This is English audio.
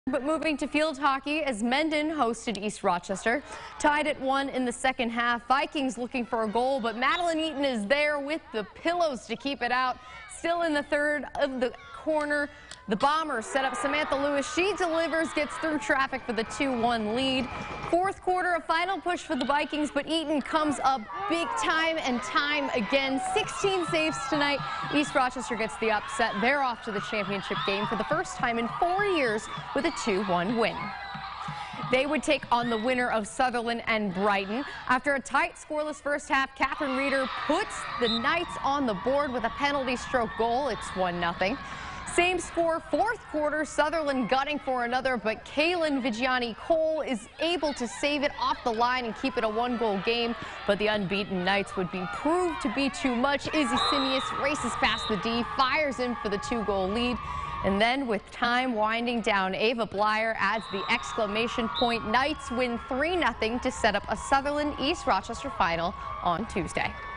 But moving to field hockey as Mendon hosted East Rochester. Tied at 1 in the second half. Vikings looking for a goal, but Madeline Eaton is there with the pillows to keep it out. Still in the third of the corner. The Bombers set up Samantha Lewis. She delivers, gets through traffic for the 2-1 lead. Fourth quarter, a final push for the Vikings, but Eaton comes up big time and time again. 16 saves tonight. East Rochester gets the upset. They're off to the championship game for the first time in 4 years with a 2-1 win. They would take on the winner of Sutherland and Brighton. After a tight scoreless first half, Catherine Reeder puts the Knights on the board with a penalty stroke goal. It's 1-0. Same score, fourth quarter, Sutherland gunning for another, but Kaylin Vigiani-Cole is able to save it off the line and keep it a one-goal game. But the unbeaten Knights would be proved to be too much. Izzy Simius races past the D, fires in for the 2-goal lead. And then with time winding down, Ava Blyer adds the exclamation point. Knights win 3-0 to set up a Sutherland East Rochester final on Tuesday.